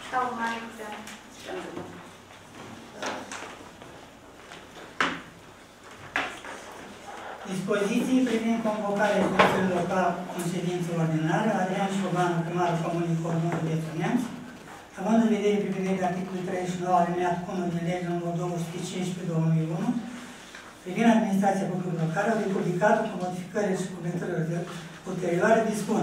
Sau mai dispoziții privind convocarea Consiliului Local în ședință ordinară, Adrian Șoban, primarul Comunei Cordon, județul Neamț, având în vedere prevederea articolului 39 alineat 1 din legea numărul 215/2001, privind administrația publică locală, au republicat cu modificările și completările ulterioare dispun.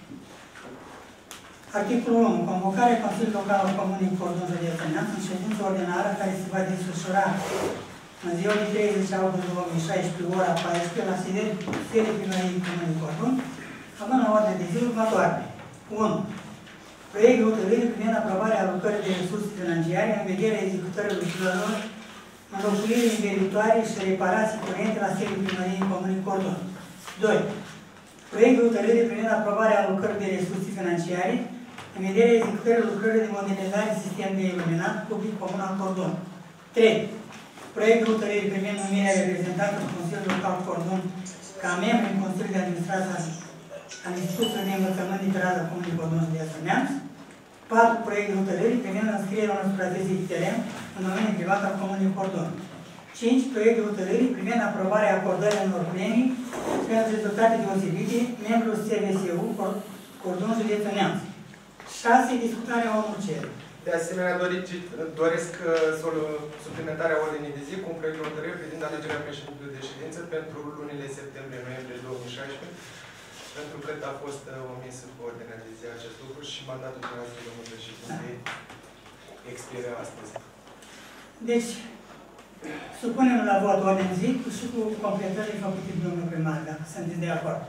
Articolul 1. Convocarea Consiliului Local al Comunei Cordon, județul Neamț, în ședință ordinară care se va desfășura în ziua de 30 august 2016, ora 14, la sede primăriei Comunei Cordon, având la ordine de zi următoare. 1. Proiect de hotărâre privind aprobarea alocării de resurse financiare în vederea executării lucrărilor, înlocuirii inveritoare și reparații curente la sede primăriei Comunei Cordon. 2. Proiect de hotărâre privind aprobarea alocării de resurse financiare în vederea executării lucrărilor de modernizare sistem de iluminat public comun al Cordon. 3. Proiect de hotărâre privind numirea reprezentantului Consiliului Local Cordon ca membru în Consiliul de Administrație al Institutului de Învățământ de perioada Comunei Cordon, județul Neamț. 4. Proiect de hotărâre privind înscrierea unor supraviețuri de teren în domeniul privat al Comunei Cordon. 5. Proiect de hotărâre privind aprobarea acordării unor premii pentru rezultate deosebite membru SVSU Cordon, județul Neamț. 6. Discutarea unor cereri. De asemenea, doresc suplimentarea ordinii de zi cu un proiect de hotărâre privind alegerea președintelui de ședință pentru lunile septembrie-noiembrie 2016, pentru că a fost omisă cu ordinea de zi acest lucru și mandatul dumneavoastră, domnul președinte, expiră astăzi. Deci, supunem la vot ordine zi și cu completările făcute de domnul primar, dacă sunteți de acord.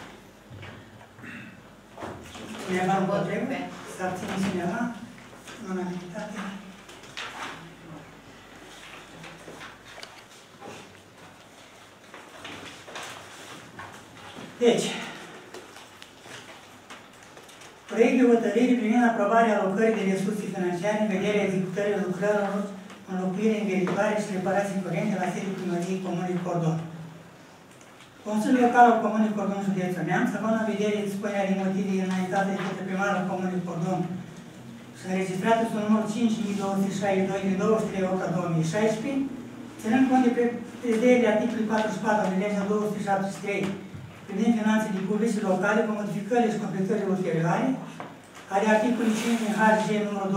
Cineva împotrivă? Să abține cineva? Unanimitate. Deci, proiect de hotărâre privind aprobarea alocării de resurse financiare în vederea executării lucrărilor, înlocuire inveritoare și reparații curente la sediul primăriei Comunei Cordon. Consiliul Local al Comunei Cordon, județul Neamț, având în vedere expunerea de motive înaintate de către primarul Comunei Cordon și înregistrată sub numărul 5262 din 23/8/2016, ținând cont de prevederile articolului 44 din legea 273 privind finanțele publice locale cu modificările și completările ulterioare, ale articolului 5 din HG numărul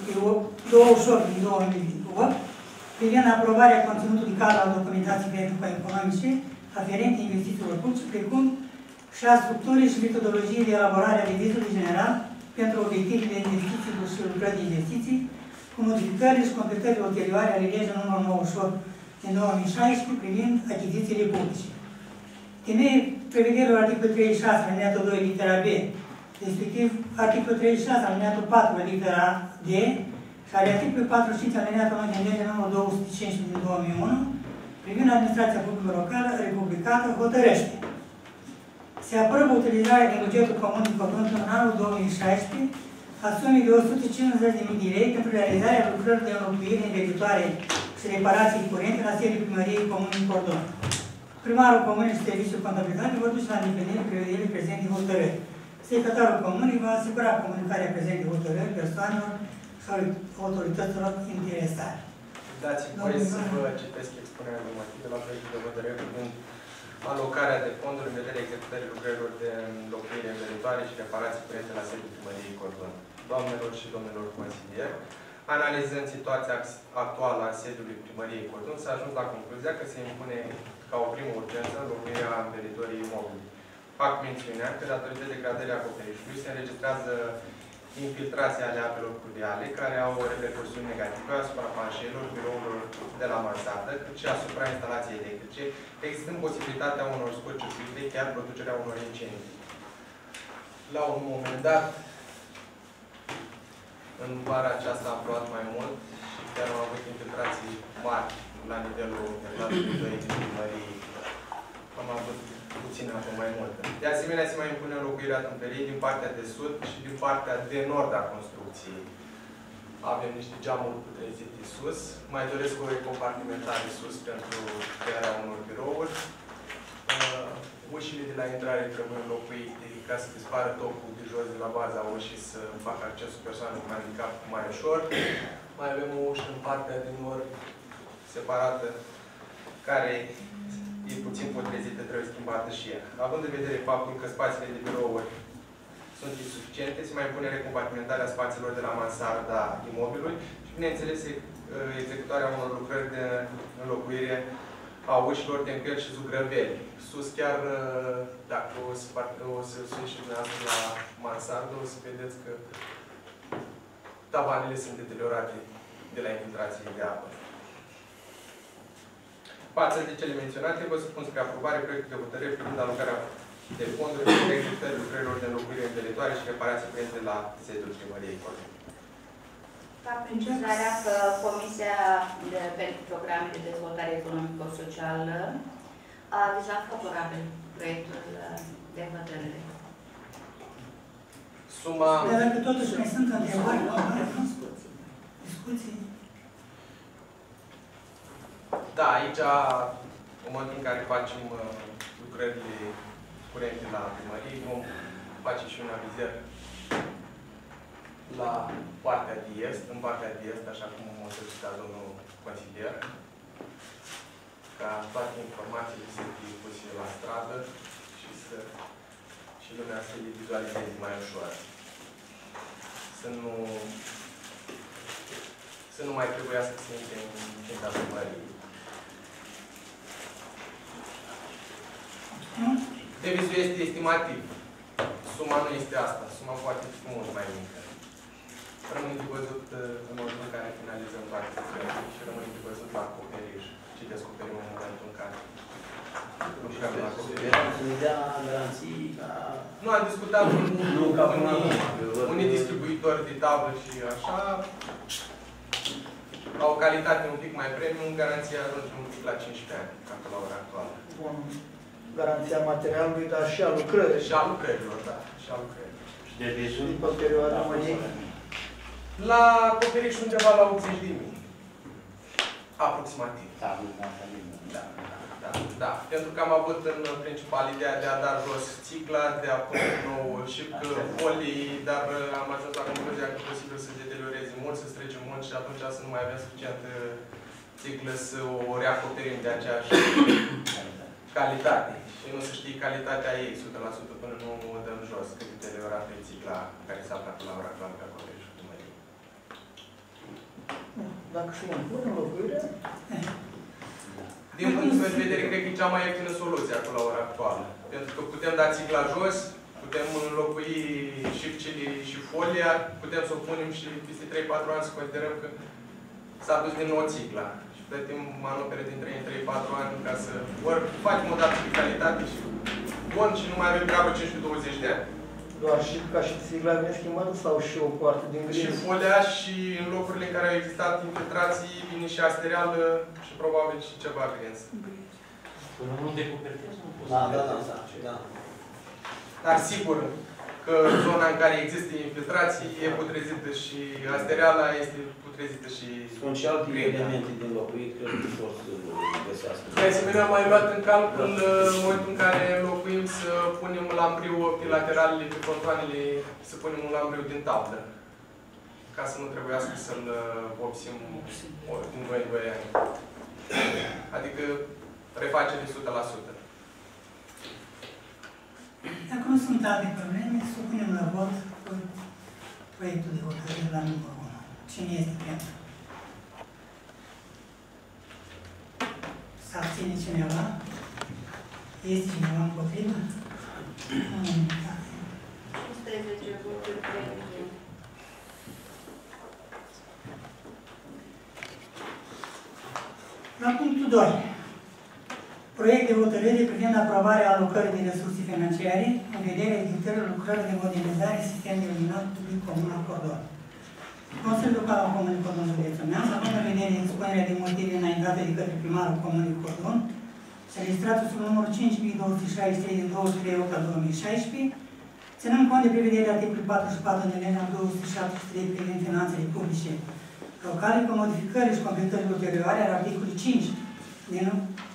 28 din 2008, privind aprobarea conținutului cadru al documentației tehnico-economice aferente investițiilor publice, precum și a structurii și metodologiei de elaborare a revizului general pentru obiectivele investițiilor și lucrări de investiții, cu modificările și completările ulterioare ale legii numărul 98 din 2016 privind achizițiile publice. Temeiul prevederilor articolul 36, alineatul 2, litera B, respectiv articolul 36, alineatul 4, litera D, și ale articolului 45, alineatul 1 din legea numărul 215 din 2001, privind administrația publică locală republicată, hotărăște. Se aprobă utilizarea din bugetul Comunei Cordon în anul 2016 a sumei de 150.000 de lei pentru realizarea lucrărilor de înlocuire inveritoare și reparații curente la sediul primăriei Comunei Cordon. Primarul Comunei și Serviciul Contabilitate vor duce la îndeplinire prevederile prezente hotărâri. Secretarul Comunei va asigura comunicarea prezente hotărâri persoanelor sau autorităților interesate. Dați-mi voie să vă citesc expunerea de motive la proiectul de hotărâre privind alocarea de fonduri în vederea executării lucrărilor de înlocuire inveritoare și reparații curente la sediul primăriei Cordon. Doamnelor și domnilor consilieri, analizând situația actuală a sediului primăriei Cordon, s-a ajuns la concluzia că se impune ca o primă urgență înlocuirea inveritorii imobili. Fac mențiunea că, datorită degradării acoperișului, se înregistrează infiltrații ale apelor pluviale, care au o repercusiune negativă asupra panșelor, birourilor de la mansardă, cât și asupra instalației electrice, existând posibilitatea unor scurtcircuite, chiar producerea unor incendii. La un moment dat, în vara aceasta am plouat mai mult și chiar am avut infiltrații mari la nivelul terminatului 2 din primării. Am avut puțin apă mai multă. De asemenea, se mai impune înlocuirea tâmperiei din partea de sud și din partea de nord a construcției. Avem niște geamuri putrezite sus. Mai doresc o recompartimentare sus pentru crearea unor birouri. ușile de la intrare trebuie înlocuite ca să dispară topul de jos de la baza ușii, să facă accesul persoanelor cu handicap mai ușor. Mai avem o ușă în partea din nord separată, care e puțin potrezită, trebuie schimbată și ea. Având în vedere faptul că spațiile de birouri sunt insuficiente, se mai pune recompartimentarea spațiilor de la mansarda imobilului și, bineînțeles, executarea unor lucrări de înlocuire a ușilor, temperi și zugrăveli. Sus chiar, dacă o să suiți și dumneavoastră la mansardă, o să vedeți că tavanele sunt deteriorate de la infiltrație de apă. Față de cele menționate, vă supun spre aprobare proiectul de hotărâre privind alocarea de fonduri pentru executării lucrărilor de înlocuire învelitoare și reparații curente la sediul Primăriei Cordoba. Fac precizarea că Comisia pentru Programe de Dezvoltare Economico-Socială a avizat favorabil proiectul de hotărâre. Suma... Dar dacă totuși mai sunt întrebări, discuții. Da, aici, în momentul în care facem lucrările curente la primărie, vom face și un avizer la partea de est, în partea de est, așa cum a solicitat domnul consilier, ca toate informațiile să fie puse la stradă și lumea să le vizualizeze mai ușor. Să nu mai trebuiască să intre în cinta primăriei. Devizul este estimativ. Suma nu este asta. Suma poate fi mult mai mică. Rămâne de văzut în momentul în care finalizăm toate lucrările și rămâne de văzut la acoperiș. Ce descoperim în momentul în care lucrăm la acoperiș. Nu, am discutat cu unii distribuitori de tablă și așa. La o calitate un pic mai premium, garanția ajunge un pic la 15 ani, acolo la ora actuală. Bun. Garanția materialului, dar și a lucrării. Și a lucrărilor, da. Și a lucrărilor. Și de vizul? După perioada mai la acoperiș undeva la 80.000. Aproximativ. Da, da. Pentru că am avut în principal ideea de a da jos țicla, de a pune nou și folii, dar am ajuns la concluzia că e posibil să se deterioreze mult, să strece mult și atunci să nu mai avem suficientă țiclă să o reacoperim de aceeași calitate. Și nu să știi calitatea ei 100% până nu o dăm jos, cât deteriorată e țicla care s-a aflat la ora actuală pe acoperișul primăriei. Dacă se impune înlocuirea? Din punctul meu de vedere, cred că e cea mai ieftină soluție acolo la ora actuală. Pentru că putem da țicla jos, putem înlocui șipcile și folia, putem să o punem și peste 3-4 ani să considerăm că s-a dus din nou țicla. Și plătim manopere din 3-4 ani ca să ori facem o dată de calitate și bun și nu mai avem treabă 15-20 de ani. Doar și ca și țigla vine schimbată sau și o parte din gris? Și folia și în locurile în care au existat infiltrații vine și asterială și probabil și ceva grins. Până nu decupertezi, nu poți. Da. Dar sigur că zona în care există infiltrații e putrezită și asteriala este putrezită și... Sunt și alte elemente din locuit, cred că pot să găsească. De asemenea, am mai luat în calcul în momentul în care înlocuim să punem lambriu pe lateralele, pe contoanele, să punem un lambriu din tablă. Ca să nu trebuiască să-l vopsim din 2 ani. Adică refacere de 100%. Dacă nu sunt alte probleme, să punem la vot proiectul de hotărâre la numărul 1. Cine este pentru? S-a abține cineva? Este cineva împotrivă? 15 voturi pentru. La punctul 2. Proiect de hotărâre privind aprobarea alocării de resurse financiare în vederea executării lucrării de modernizare sistemului luminat public Comuna Cordon. Consiliul Local al Comunei Cordon Județul Neamț, având în vedere expunerea de motive înaintate de către primarul Comunei Cordon, și registrată sub numărul 5263 din 23/8/2016, ținând cont de prevederea articolului 44 din legea 273 privind finanțele publice locale, cu modificări și completări ulterioare al articolului 5 din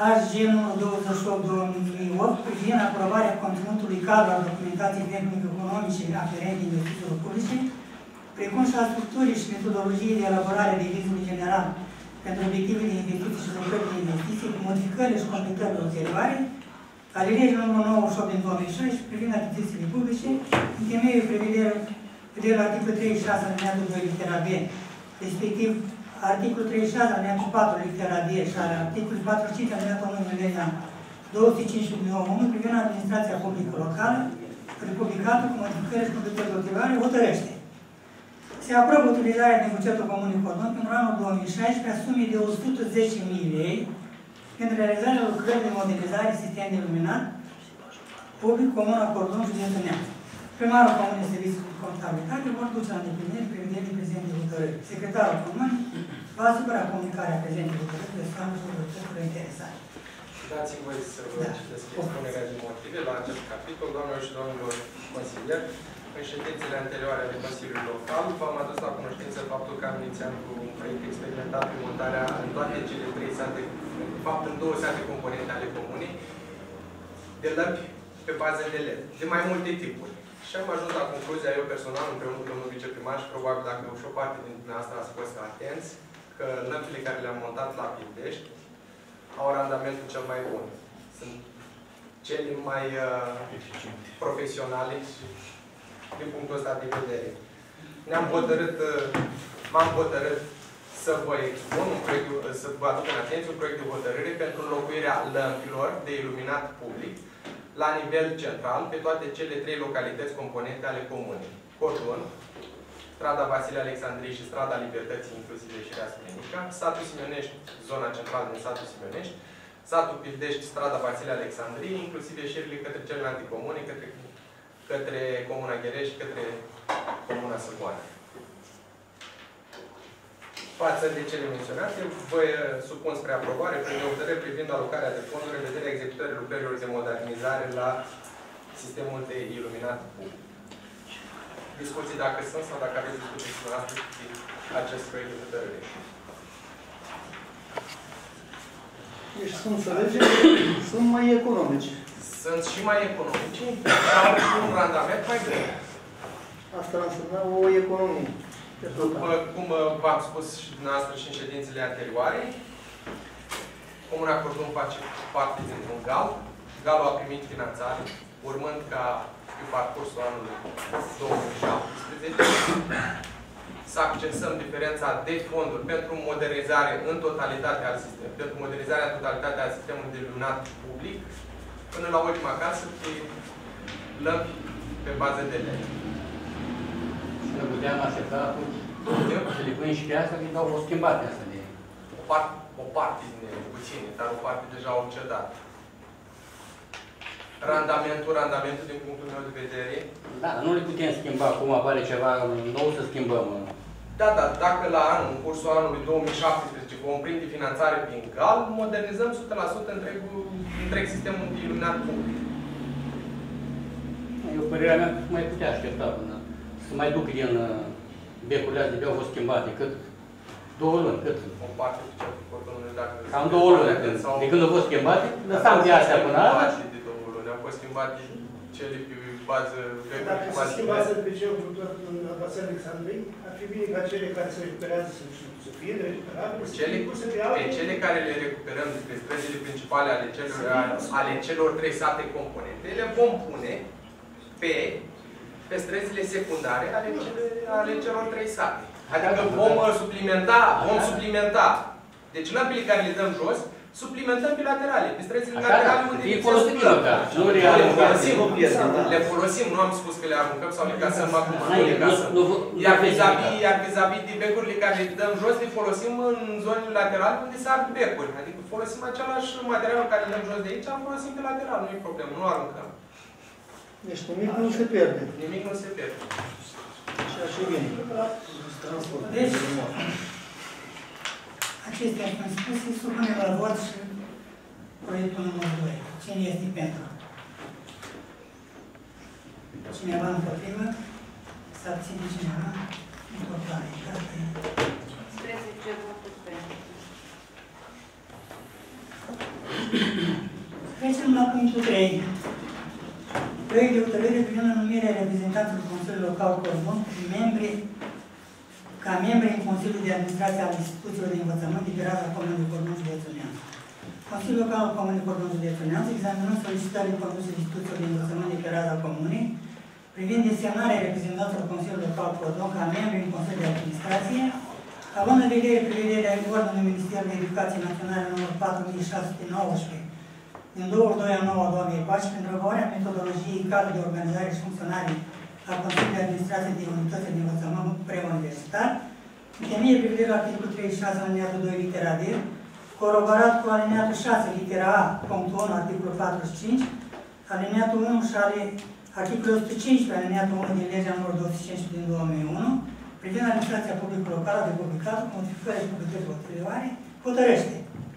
HG numărul 28/2008 privind aprobarea conținutului cadru al documentației tehnico-economice aferente investițiilor publice, precum și a structurii și metodologiei de elaborare de vizului general pentru obiective de investiții și lucrări de investiții, cu modificările și completările ulterioare, ale legii numărul 98 din 2016 privind achizițiile publice, în temeiul prevederilor articolul 36 alineatul 2 litera B, respectiv articolul 36 alineatul 4 litera D și articolul 45 alineatul 1 din legea 205/2001 privind administrația publică locală, republicată cu modificări și completări ulterioare, hotărăște. Se aprobă utilizarea din bugetul Comunei Cordon pentru anul 2016 a sumei de 110.000 lei pentru realizarea lucrării de modernizare sistem de iluminat public Comuna Cordon, județul Neamț. Primarul Comunei Serviciului de Contabilitate vor duce la îndeplinire prevederile prezente hotărâri. Secretarul Comunei va asigura comunicarea prezente hotărâri persoanelor și autorităților interesate. Dați-mi voi să vă citesc expunerea de motive la acest capitol. Doamnelor și domnilor consilieri, în ședințele anterioare ale Consiliului Local, v-am adus la cunoștință faptul că am inițiat cu un proiect experimentat pe montarea în toate cele 3 sate, de fapt în 2 sate componente ale comunei, de lămpi pe bază de LED, de mai multe tipuri. Și am ajuns la concluzia, eu personal, împreună cu domnul viceprimar și probabil dacă și o parte din dumneavoastră ați fost atenți, că lămpile care le-am montat la Pildești au randamentul cel mai bun. Sunt cele mai profesionale și din punctul ăsta de vedere. M-am hotărât să vă expun să vă aduc în atenție un proiect de hotărâre pentru înlocuirea lămpilor de iluminat public la nivel central pe toate cele 3 localități componente ale comunei. Cordon, strada Vasile Alexandrii și strada Libertății, inclusiv ieșirea Smenica, satul Simionești, zona centrală din satul Simionești, satul Pildești, strada Vasile Alexandrii, inclusiv ieșirile către celelalte comune, către Comuna Ghereș și către Comuna Săgoană. Față de cele menționate, vă supun spre aprobare prin hotărâre privind alocarea de fonduri în vederea executării lucrărilor de modernizare la sistemul de iluminat public. Discuții dacă sunt sau dacă aveți discuții cu noastră acest proiect de hotărâre. Deci, să înțelegem, sunt mai economici. Sunt și mai economici, dar au și un randament mai bun. Asta ar însemna o economie. După cum v-am spus și dumneavoastră și în ședințele anterioare, Comuna Cordon face parte dintr-un GAL. GAL-ul a primit finanțare, urmând ca pe parcursul anului 2017 să accesăm diferența de fonduri pentru modernizare în totalitate al sistemului, pentru modernizarea în totalitate al sistemului de iluminat public, până la ultima casă pe lămpi pe bază de LED. Ne puteam aștepta atunci să le punem și pe asta, când au fost schimbate asta de... O parte din ele, puține, dar o parte deja au cedat. Randamentul din punctul meu de vedere... Da, nu le putem schimba, acum apare ceva nou să schimbăm. Da, dacă la anul, în cursul anului 2017, vom prinde finanțare prin GAL, modernizăm 100% întreg sistemul de iluminat public. Eu, părerea mea, mai putea aștepta până să mai duc din becurile astea de au fost schimbate, cât? 2 luni, cât? O parte de cel cu cordonul, dacă... Cam 2 luni, de când au fost schimbate, lăsam de astea până alta. De 2 luni, au fost schimbate cele pe bază... Dacă se schimbați pe cel în Vasile Alexandrii, ar fi bine ca cele care se recuperează să fie recuperabile, pe cele care le recuperăm despre străzile principale ale celor 3 sate componente, le vom pune pe străzile secundare ale celor 3 sate. Adică vom suplimenta. Deci lămpile care le dăm jos, suplimentăm pe laterale, pe străzile laterale unde le folosim, le folosim, nu am spus că le aruncăm sau le casăm acum. Iar vis-a-vis de becurile care le dăm jos, le folosim în zonele laterale unde se ard becuri. Adică folosim același material care le dăm jos de aici, am folosim pe lateral, nu e problemă, nu aruncăm. Deci nimic nu se pierde. Nimic nu se pierde. Și așa bine. Deci, acestea fiind spuse, supunem la vot și proiectul numărul 2. Cine este pentru? Cineva împotrivă? Să abține cineva? Importante. 13 voturi pentru. punctul 3. Proiect de hotărâre privind numirea reprezentanților Consiliului Local Cordon ca membri în Consiliul de Administrație al Instituțiilor de Învățământ de pe raza Comunei Cordon Județul Neamț. Consiliul Local al Comunei Cordon Județul Neamț examinând solicitările conduse de Instituțiilor de Învățământ de pe raza Comunei privind desemnarea reprezentanților Consiliului Local Cordon ca membri în Consiliul de Administrație, având în vedere prevederea ordinului Ministerului Educației Naționale nr. 4619 din 22/9/2014 pentru aprobarea metodologiei cadru de organizare și funcționare a Consiliului de Administrație de Unități de Învățământ preuniversitar, în temeiul prevederilor articolul 36 alineatul 2 litera D, coroborat cu alineatul 6 litera A, punctul 1, articolul 45, alineatul 1 și articolul 115 alineatul 1 din legea nr. 215 din 2001, privind administrația publică locală de publicat cu modificări și publicități ulterioare, hotărăște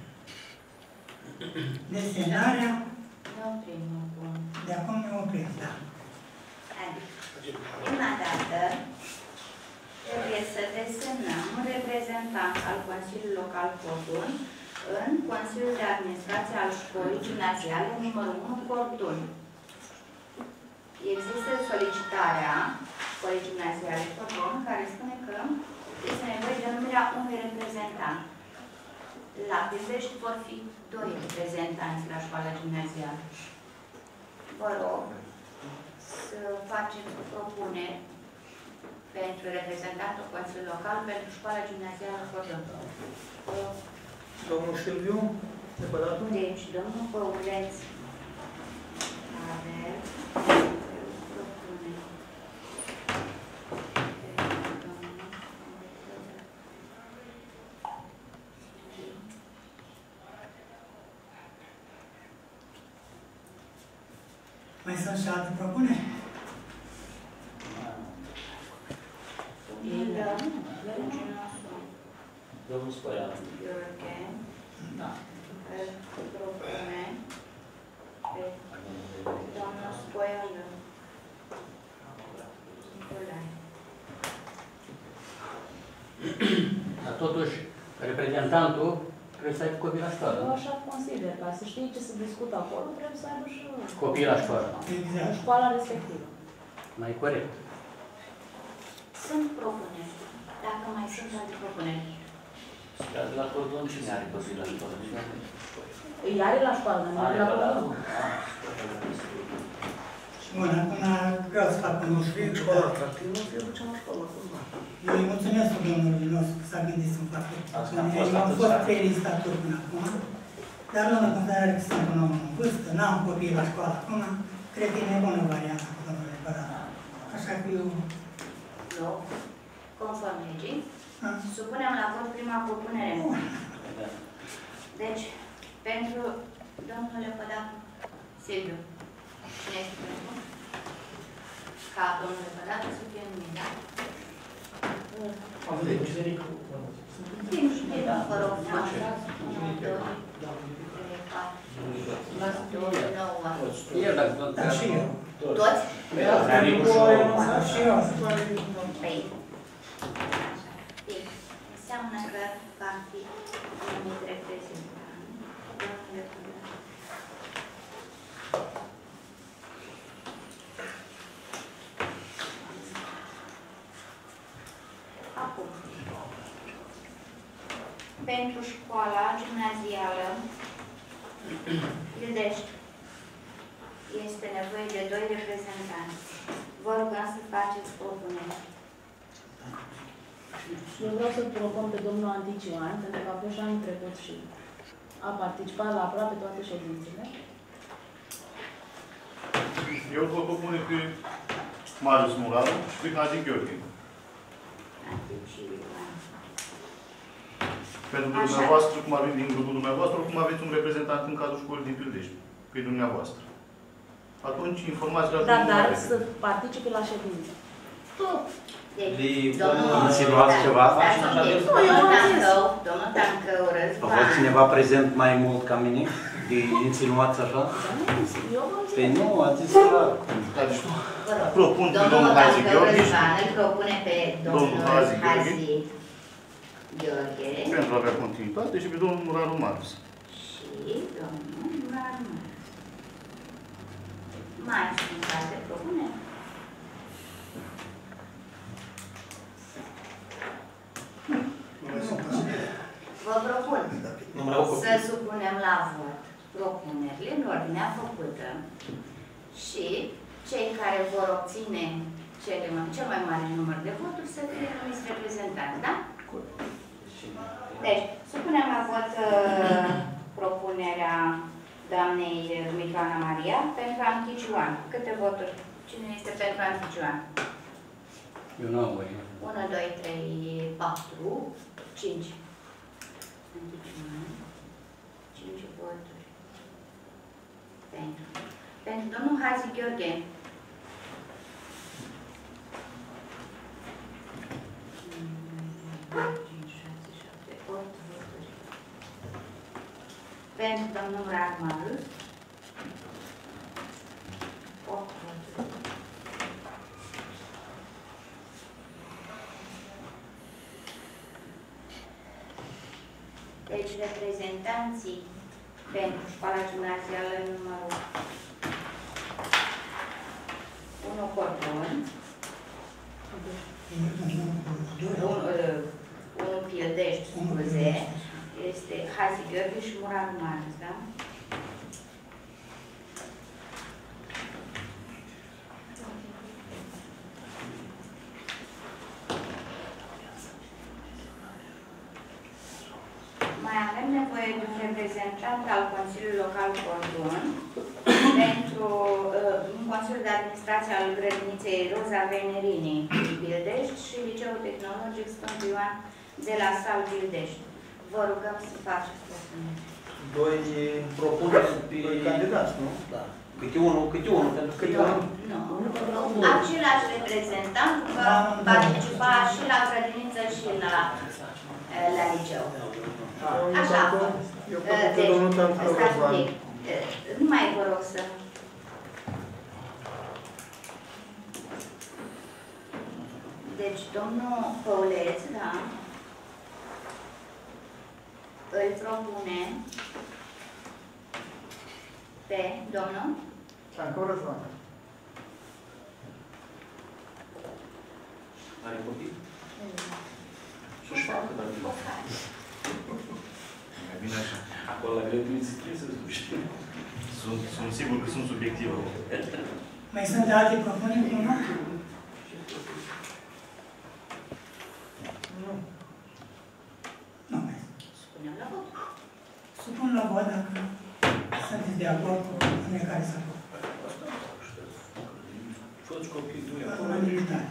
desemnarea. De acum ne oprim, da. Prima dată trebuie să desemnăm un reprezentant al Consiliului Local Cordon în Consiliul de Administrație al Școlii Gimnaziale numărul 1 Cordon. Există solicitarea Școlii Gimnaziale Cordon care spune că este nevoie de numirea unui reprezentant. La Pizdești vor fi 2 reprezentanți la școala gimnazială. Vă rog să faceți propuneri pentru reprezentantul Consiliului Local pentru școala gimnazială Cordon. Domnul Silviu, deputatul? Deci, domnul Păuleț are propuneri. Mai sunt și alte propuneri? Domnul Spoian. Gheorghe. Da. Propune pe doamna Spoială. Nicolae. Dar totuși, reprezentantul trebuie să aibă copii la școală. Eu așa consider, ca să știi ce se discută acolo, trebuie să aibă și Copii la școală. Exact. școala respectivă. Mai corect. Sunt propuneri. Dacă mai sunt alte propuneri. De la Cordon cine are copii la școală? Îi are la școală, nu are la Cordon. Bun, acum vreau să fac un lucru. Școala atractivă, eu duceam la școală. Eu îi mulțumesc domnului nostru că s-a gândit să-mi facă. Am fost 3 listaturi până acum, dar luând în considerare că sunt un om în vârstă, n-am copii la școală acum, cred că e nebună varianta cu domnul Repărat. Așa că eu... Nu. Conform legii. Supunem la vot prima propunere. Deci, pentru domnul Lepădacu, Silviu. Cine este pentru? Ca domnul Lepădacu să fie numit, da? Vă rog, Și eu. toți? Și eu. Păi, înseamnă că va fi numit reprezentant. Domnule Pădacu. Acum, pentru școala gimnazială Ildești este nevoie de 2 reprezentanți. Vă rugăm să faceți propuneri. Eu vreau să propun pe domnul Antician, pentru că a fost și anul trecut și a participat la aproape toate ședințele. Eu vă propune pe Marius Muraru și pe Hagi Gheorghe. Pentru că dumneavoastră, cum avem din grupul dumneavoastră, cum aveți un reprezentant în cadrul școlii din Pildești, pe dumneavoastră. Atunci, informațiile... Dar să participe la ședință. Deci, Insinuați ceva? Domnul Tancău A fost cineva prezent mai mult ca mine? De insinuați așa? Păi nu, a zis clar. Propun pe domnul Hagi Gheorghe și îl propune pe domnul Hagi Gheorghe pentru a avea continuitate și pe domnul Muraru Marius. și domnul Muraru Marius. Mai sunt alte propuneri? Vă propun să supunem la vot propunerile în ordinea făcută și cei care vor obține cel mai mare număr de voturi să fie numiți reprezentanți, da? Deci, supunem la vot propunerea doamnei Dumitru Maria pentru Anchiciuan. Câte voturi? Cine este pentru Anchiciuan? Eu nu am voie. 1, 2, 3, 4, 5. Anchiciuan. 5 voturi. Pentru. Pentru domnul Hazi Gheorghe. 5, 6, 7, 8 voturi. Pentru domnul Ragmal, 8 voturi. Deci reprezentanții pentru școala gimnazială numărul 1 Cordon, 1 Pildești, scuze, este Hazi Gheorghe și Murar Marius, da? Mai avem nevoie de un reprezentant al Consiliului Local Cordon pentru Consiliul de Administrație al Grădiniței Roza Venerini din Pildești și Liceul Tehnologic Sfântul Ioan de la Sal Pildești. Vă rugăm să faceți propuneri. Doi propuneri pe candidați, nu? Da. Câte unul, pentru că Nu. Același reprezentant va participa și la grădiniță și la liceu. Așa. Deci, stați un pic. Nu mai vă rog să... Deci, domnul Păuleț, da, îl propune pe domnul Țancău Răzvan. Are copii? Și-și facă, dar nu fac. Mai bine așa. Acolo la grădiniță trebuie să duci. Sunt sigur că sunt subiective. Mai sunt alte propuneri, nu? Nu. Nu mai. Spunem la vot. Supun la vot dacă sunteți de acord cu propunerea care s-a făcut. Faci copii, tu În unanimitate.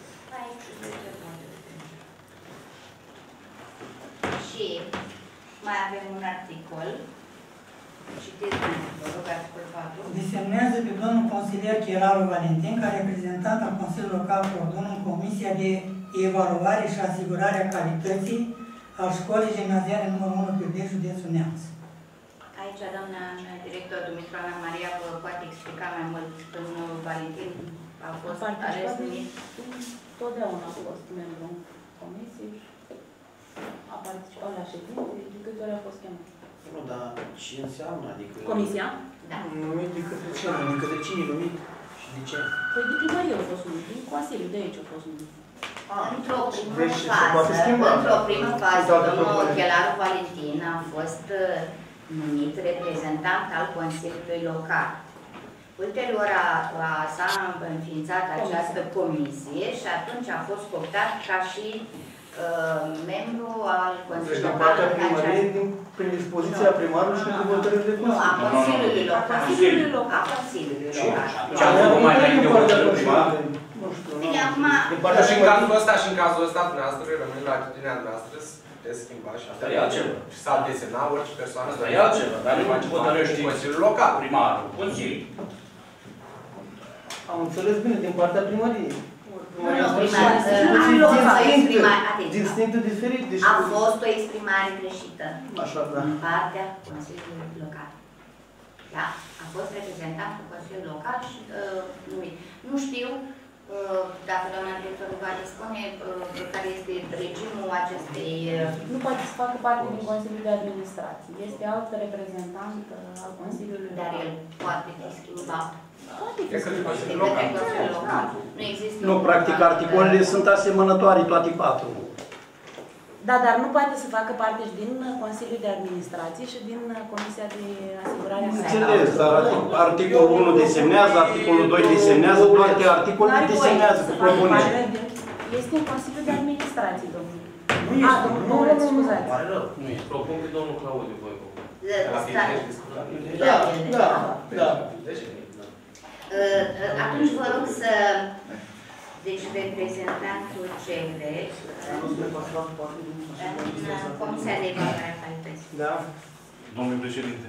Și mai avem un articol. Citiți, vă rog, articol 4. Desemnează pe domnul consilier Chelaru Valentin ca reprezentant al Consiliului Local Cordon în Comisia de Evaluare și Asigurare a Calității al Școlii Gimnaziale numărul 1 Pildești, județul Neamț. Aici, doamna director Dumitru Maria vă poate explica mai mult. Domnul Valentin a fost ales numit. Totdeauna a fost membru în comisie și a participat la ședințe, de câte ori a fost chemat. Nu, dar ce înseamnă? Adică... Comisia? Da. Numit de către cine? De către cine numit? Și de ce? Păi de primărie a fost numit, din Consiliu, de aici a fost numit. Într-o primă Deci se fază, poate schimba. domnul Chelaru Valentin a fost numit reprezentant al Consiliului Local. Ulterior s-a înființat această comisie și atunci a fost cooptat ca și membru al Consiliului Deci, din Local. partea primăriei, prin dispoziția primarului și cu hotărârile Nu, a Consiliului Local. A Consiliului Local. Ce am făcut mai înainte de hotărâre primar? Nu știu, Bine, acum... Și în cazul ăsta și în cazul ăsta, dumneavoastră, rămâne la atitudinea noastră să puteți schimba și Dar e altceva. și s-ar desemna orice persoană. Asta e altceva, dar nu hotărăști Consiliul Local. primarul, Consiliul. Am înțeles bine, din partea primăriei. Distincte diferit. A fost o exprimare greșită Așa, da. din partea Consiliului Local. Da? A fost reprezentant cu Consiliul Local și numit. Nu știu Dacă doamna director va dispune, care este regimul acestei... Nu poate să facă parte din Consiliul de Administrație. Este alt reprezentant al Consiliului. Dar el poate fi schimbat. Poate fi schimbat. Nu există... Nu, practic, articolele sunt asemănătoare toate 4. Da, dar nu poate să facă parte și din Consiliul de Administrație și din Comisia de Asigurare a Înțeles, dar articolul 1 desemnează, articolul 2 desemnează, toate articolele desemnează cu propuneri. Este în Consiliul de Administrație, domnule. Domnul Păuleț, scuzați. Nu e. Propun pe domnul Claudiu Voicu. Da. Atunci vă rog să... Deci reprezentantul CEVE în Comisia de Evaluare a Calității. Da. Domnul președinte,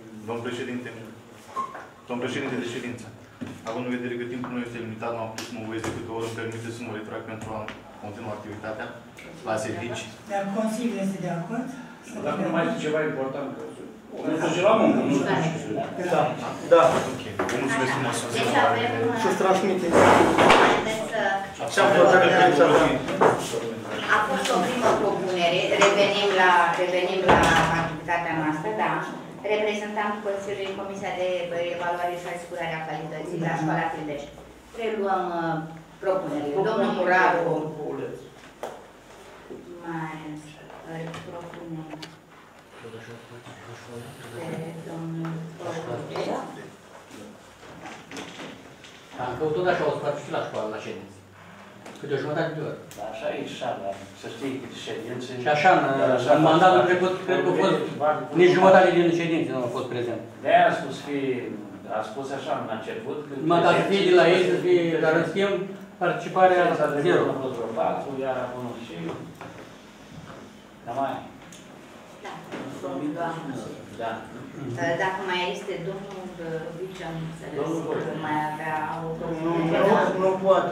domnul președinte de ședință, având în vedere că timpul nu este limitat, nu am putut să mă voiesc de câte ori îmi permite să mă retrag pentru a continua activitatea la servici. Dar Consiliul este de acord? Dacă nu mai este ceva important, nu duce la muncă, nu Da. Ok. Vă mulțumesc frumos. Deci avem... Și-ți transmite. A fost o primă propunere, revenim la activitatea noastră, da. Reprezentantul Consiliului Comisia de Evaluare și Asigurare a Calității la Școala Fildești. Preluăm propunerile. Domnul Muraru mai propune domnul Păuleț. Am căutat așa o spațiu și la școală, la ședință. Câte o jumătate de oră. Așa e și așa, să știi câte ședințe. Și așa, în mandatul trecut, cred că a fost nici jumătate din ședințe nu a fost prezent. De-aia a spus așa în început. Mandat să fie de la ei, să fie, dar în schimb, participarea zero. Iar acum și... Cam aia. Da, domnul doamnă. Da. Dacă mai este domnul vice, am înțeles că mai avea o propunere. Nu poate.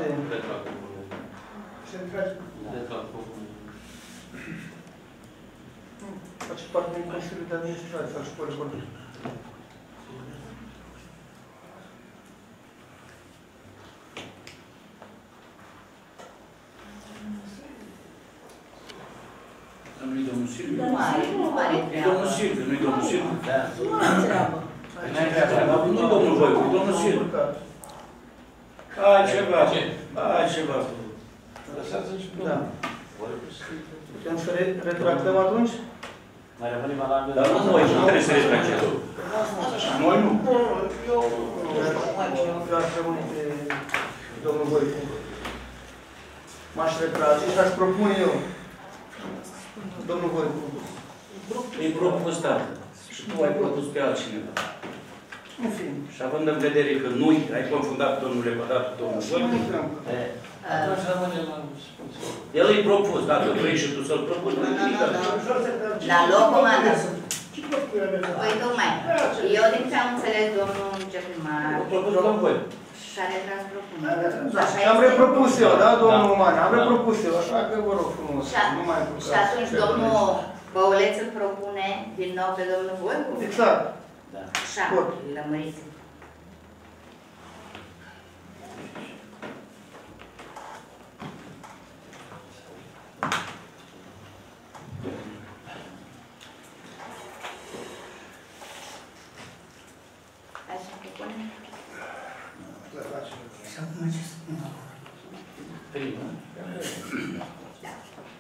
Face parte din Consiliul de Administrație al Școlii Bărbări. Nu-i domnul Silviu? Nu are treabă. Domnul Silviu, nu-i domnul Silviu? Nu are treabă. Nu-i domnul Voicu, domnul Silviu. Ai ceva. Lăsați-și pe Da. Putem să retractăm atunci? mai revenim la ambele. Dar nu noi, nu trebuie să retragem. Noi nu. Eu aș rămâne pe domnul Voicu. M-aș retrage și aș propune eu. Domnul Voicu. E propus, da. Și tu ai propus pe altcineva. În fine. Și având în vedere că nu ai confundat domnul Lepădat cu domnul Voicu, atunci rămâne la... El îi propus, dacă vrei și tu să-l propui, nu nimic. La locul mandat. Păi tocmai. Eu din ce am înțeles, domnul viceprimar și-a retras propunerea. Și am repropus eu, da, domnul Mane? Am repropus eu, așa că vă rog frumos. Și atunci domnul Păuleț îl propune din nou pe domnul Voicu? Exact. Așa, lămuriți. Așa propune? Și acum ce spun acolo? Prima. Da.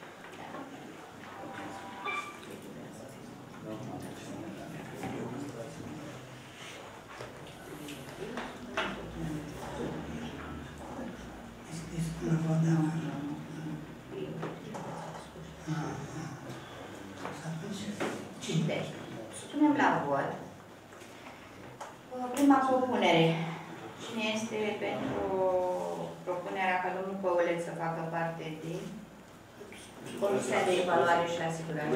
Este spun acolo, da. Și atunci, cine? Deci, supunem la vot prima propunere. Cine este pentru propunerea ca domnul Păuleț să facă parte din Comisia de Evaluare și Asigurare?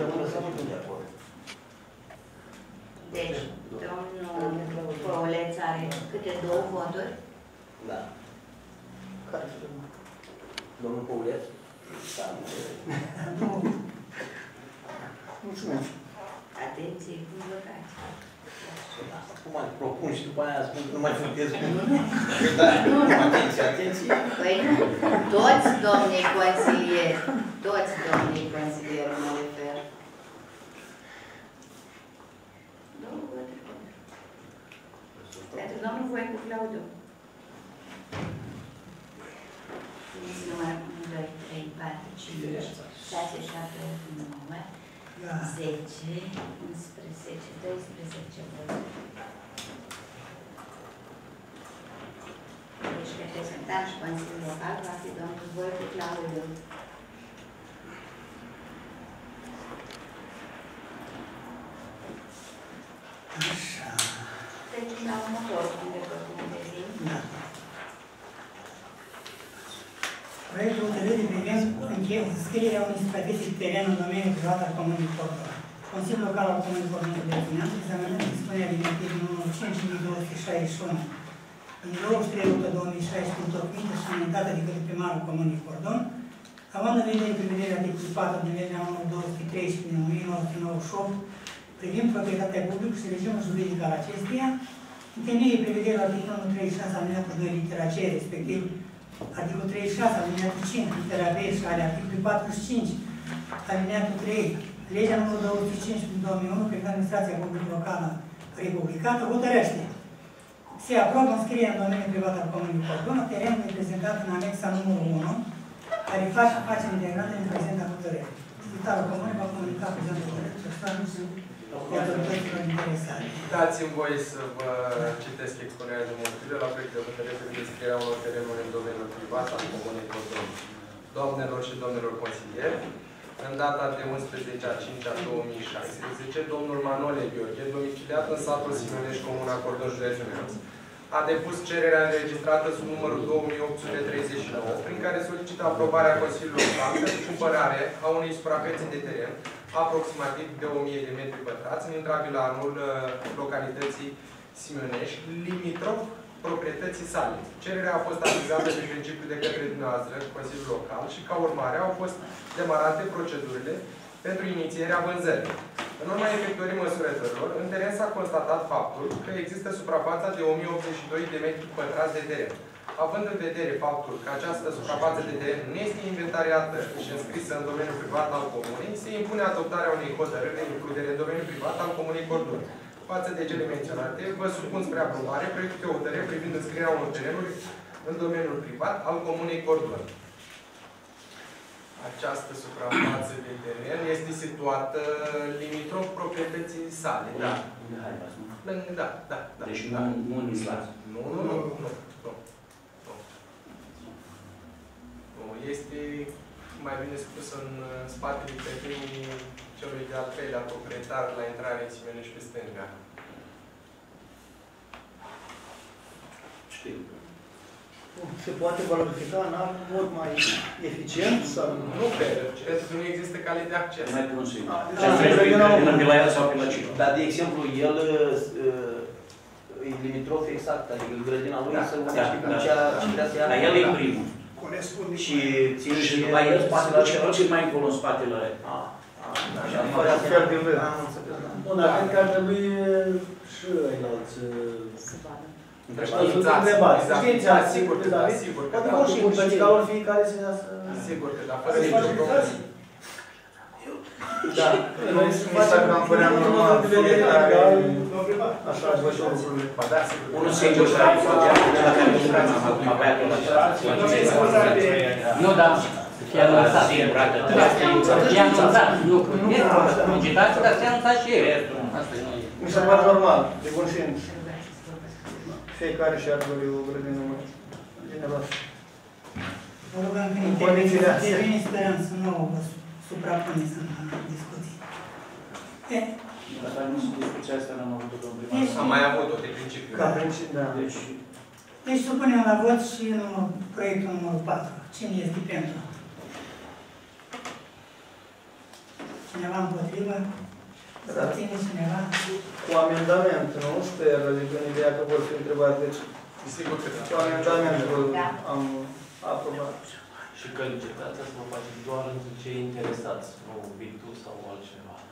Deci, domnul Păuleț are câte 2 voturi? Da. Care este domnul? Domnul Păuleț? Da. Mulțumesc. Atenție, cum votați? Acum propun și după aia spun că nu mai puteți cu Nu, atenție. Păi nu, toți domnii consilieri mă refer. Pentru domnul Voicu Claudiu. Este numărul 1, 2, 3, 4, 5, 6, 7, 8, 9, 10, 11, 12 voturi. Deci reprezentant și Consiliul Local va fi domnul Voicu Claudiu. Așa. Trecem la următorul punct de ordine de zi. Da. Proiectul hotărârii privind înscrierea unui suprafițe teren în domeniul privat al Comunei Cordon. Consiliul Local al Comunei Cordon de Finanțe examinează dispunerea limitii numărul 5261 din 23/2016 întocmită și înaintată de către primarul Comunei Cordon, având în vedere prevederea articolului 4 din legea numărul 213 din 1998 privind proprietatea publică și regimul juridic al acesteia, în temeiul prevederilor articolul 36 alineatul 2 litera C, respectiv articolul 36 alineatul 5 litera B și ale articolului 45 alineatul 3, legea numărul 205 din 2001 privind administrația publică locală republicată, hotărăște. Se aprobă înscrierea în domeniul privat al Comunei Cordon, terenul reprezentat în anexa numărul 1, care face integrată în prezenta hotărâre. Secretarul Comunei va comunica prezentul hotărâre persoanelor și autorităților interesate. Dați-mi voie să vă citesc expunerea de motive la proiect de hotărâre privind înscrierea unor terenuri în domeniul privat al Comunei Cordon. Doamnelor și domnilor consilieri, în data de 11/5/2016, domnul Manole Gheorghe, domiciliat în satul Simeoneș, Comuna Cordon, județul Neamț, a depus cererea înregistrată sub numărul 2839, prin care solicită aprobarea Consiliului Local pentru cumpărare a unei suprafețe de teren, aproximativ de 1000 de metri pătrați, în intravilanul localității Simeoneș, limitrof proprietății sale. Cererea a fost avizată de principiu de către dumneavoastră, Consiliul Local, și ca urmare au fost demarate procedurile pentru inițierea vânzării. În urma efectuării măsurătorilor, în teren s-a constatat faptul că există suprafața de 1082 de metri pătrați de teren. Având în vedere faptul că această suprafață de teren nu este inventariată și înscrisă în domeniul privat al Comunei, se impune adoptarea unei hotărâri de includere în domeniul privat al Comunei Cordon. Față de cele menționate, vă supun spre aprobare proiectul de hotărâre privind înscrierea unor terenuri în domeniul privat al Comunei Cordon. Această suprafață de teren este situată limitrof proprietății sale. Da. Da. Deci nu în Islam. Nu. Este, mai bine spus, în spatele terenii celui de-al treilea proprietar la intrare în Simeoneș pe stânga. Știu. Se poate valorifica în alt mod mai eficient? Sau? Nu cred, pentru că nu există cale de acces. Mai posibil. Pe la el sau pe la cine? Dar, de exemplu, el e limitrof exact, adică grădina lui se unește cu cea ce vrea să ia. Dar el e primul. Și ține și după el spatele cel mai încolo în spatele ăla. Și fără fel de vânt. Bun, dar cred că ar trebui și ăilalți Întrebați. Sigur că da. Poate vor și investigatori fiecare să ia să... Sigur că da, fără nicio problemă. Da, noi suntem campania normal, fiecare, așa văd și lucrurile. Unul singur care face dacă nu vreți acum băiatul ăla. Nu, dar fie anunțat. Fie anunțat. Nu, este agitație, dar se anunțat și el. Mi se pare normal, de bun simț. Fiecare și-ar dori o grădină mai generoasă. Vă rugăm că intervine speranță nouă, vă suprapuneți în discuții. Dar nu sunt discuția asta, n-am avut-o, domnule. Am mai avut-o de principiu. Ca principiu, da. Deci supunem la vot și proiectul numărul 4. Cine este pentru? Cineva împotrivă? Să ține cineva? Cu amendament, nu? Sper, adică în ideea că vor fi întrebate. Deci, sigur că da. Cu amendamentul am aprobat. Și că licitația să vă face doar între cei interesați, nu Vitu sau altcineva.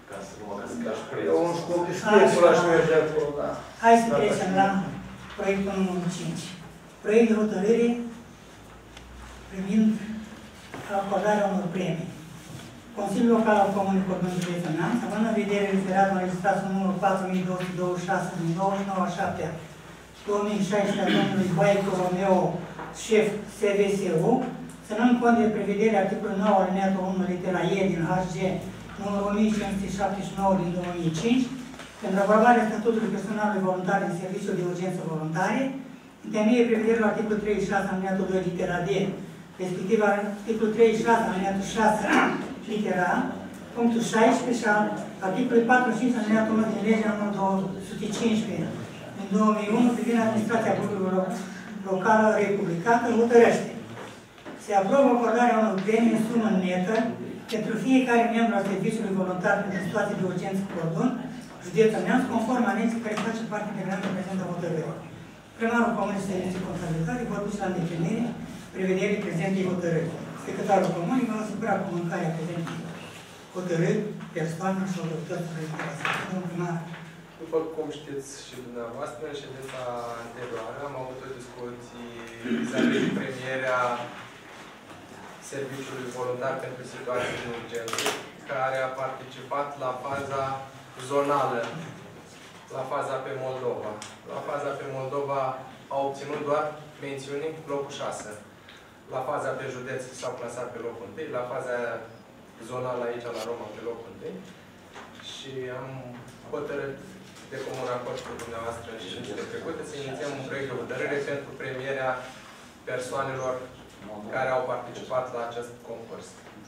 E un scop de scopul aș merge acolo, da. Hai să trecem la proiectul numărul 5. Proiect de hotărâre privind acordarea unor premii. Consiliul Local al Comunei Cordon Județul Neamț, având în vedere referatul înregistrat numărul 4226 din 29/7/2016 a domnului Baicu Romeo, șef SVSU, ținând cont de prevederea articolului 9 alineatul 1 litera E din HG numărul 1579 din 2005, pentru aprobarea statutului personalului voluntar în serviciul de urgență voluntare, în temeiul prevederilor articolul 36 alineatul 2 litera D, respectiv articolul 36 alineatul 6 litera A, punctul 16 și articolul 45 alineatul 1 din legea numărul 215 din 2001 privind administrația bugetelor locală republicată, hotărăște. Se aprobă acordarea unor premii în sumă netă pentru fiecare membru al serviciului voluntar pentru situații de urgență cu cordon, județul Neamț, conform anexei care face parte integrantă în prezentă hotărâre. Primarul Comunei Servicii Contabilitate va duce la îndeplinire prevederii prezentei hotărâri. Secretarul Comunei va asigura comunicarea prezentei hotărâri persoanelor și autorităților respective. Domnul primar. După cum știți și dumneavoastră, în ședința anterioară am avut o discuție vis-a-vis de premierea Serviciului Voluntar pentru Situații de Urgență, care a participat la faza zonală, la faza pe Moldova. La faza pe Moldova a obținut doar mențiuni locul 6. La faza pe județ s-au clasat pe locul 1, la faza zonală aici la Roma pe locul 1 și am hotărât de comun acord cu dumneavoastră în ședințele trecute să inițiem un proiect de hotărâre pentru premierea persoanelor care au participat la acest concurs.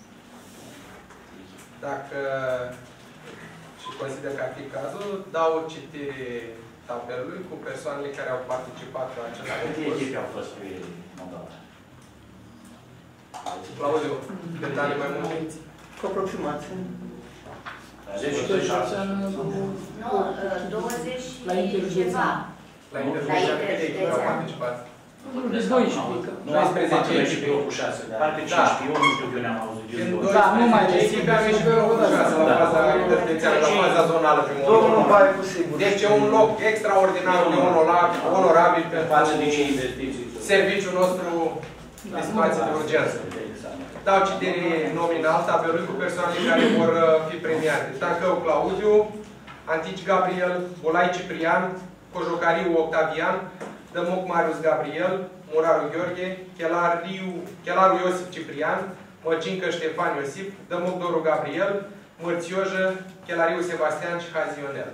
Dacă și consider că ar fi cazul, dau citire tabelului cu persoanele care au participat la acest concurs. Câte echipe au fost pe Moldova? Claudiu, detalii mai multe? Cu aproximație. Deci, nu, 20 la ceva. La interjudețean câte echipe au participat? 12 echipe cu 6. Parcă 15, eu nu știu că ne-am auzit. Da, nu mai echipe am ieșit pe locul 6 la faza interjudețeană, la faza zonală pe Moldova. Deci e un loc extraordinar de onorabil pentru serviciul nostru de situații de urgență. Dau citire nominal tabelului cu persoanele care vor fi premiate. Tancău Claudiu, Antici Gabriel, Bolai Ciprian, Cojocariu Octavian, Dămoc Marius Gabriel, Muraru Gheorghe, Chelaru Iosif Ciprian, Măcincă Ștefan Iosif, Dămoc Doru Gabriel, Mărțiojă, Chelariu Sebastian și Hazionel.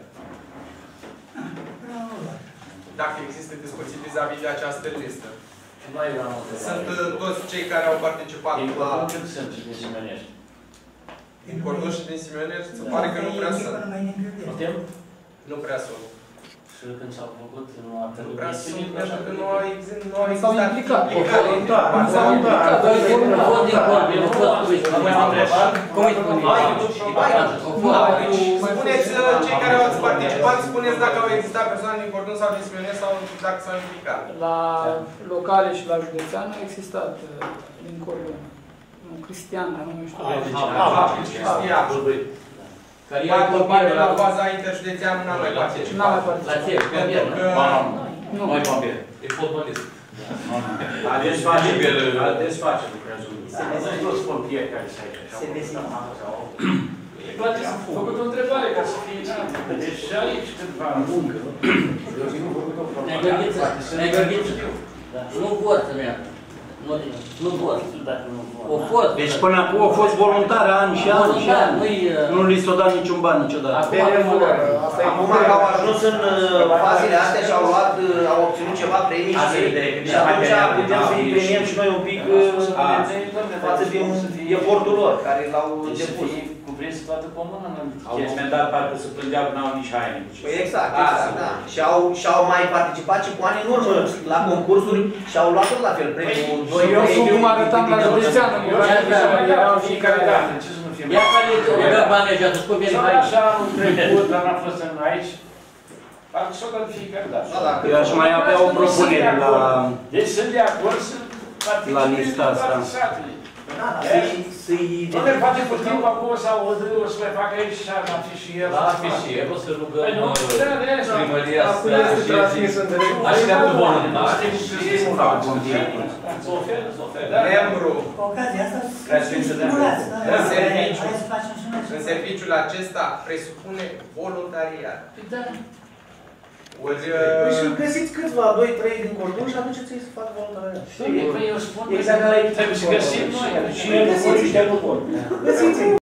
Dacă există discuții vis-a-vis de această listă. Sunt toți cei care au participat la... Din Cordon și din Simeonești, se pare că nu prea sunt. Nu prea sunt. Și când s-au făcut, nu a Nu prea sunt, pentru că nu au existat. S-au implicat. S-au implicat. Spuneți cei care au participat, spuneți dacă au existat persoane din Cordon sau din Simeonești sau dacă s-au implicat. La locale și la județean a existat din Cordon. Cristian, dar nu știu. Cristian. Parte la faza interjudețeană n-am mai participat. La ce? Pentru că... Nu. Noi pompier. E fotbalist. Ades face lucrează. Sunt toți pompieri care se aici. Se desină. Îi place să fumă. Făcut o întrebare ca să fie cine. Deci și aici câteva muncă. Negăghiță. Nu vor să meargă. Nu vor. O fost. Deci până acum a fost voluntară ani și ani și ani. Nu li s-o dat niciun ban niciodată. Acum au ajuns în fazele astea și au obținut ceva premii și atunci putem să-i premiem și noi un pic față de efortul lor, care l-au depus. Cuprins toată comuna. Au dat parcă să plângeau că n-au nici haine. Păi exact, da. Și au mai participat și cu ani în urmă la concursuri și au luat tot la fel premiul. Eu sunt cum arătam la județeană. Erau fiecare dată. Ia care dă bani ăștia, să spun bine aici. Așa am trecut, dar n-am fost aici. Parcă s-o dă fiecare dată. Eu aș mai avea o propunere la... Deci sunt de acord să la lista asta. Nu le face cu timp acum sau o să le facă aici și la fișier? La fișier o să rugăm primăria să așteaptă voluntari și să facă să oferă. Membru Cu ocazia asta să stimulați. în serviciul acesta presupune voluntariat. Păi și găsiți câțiva, 2-3 din cordon și aduceți-i să facă voluntariat. Păi eu spun, exact, trebuie să găsim noi. Și găsiți.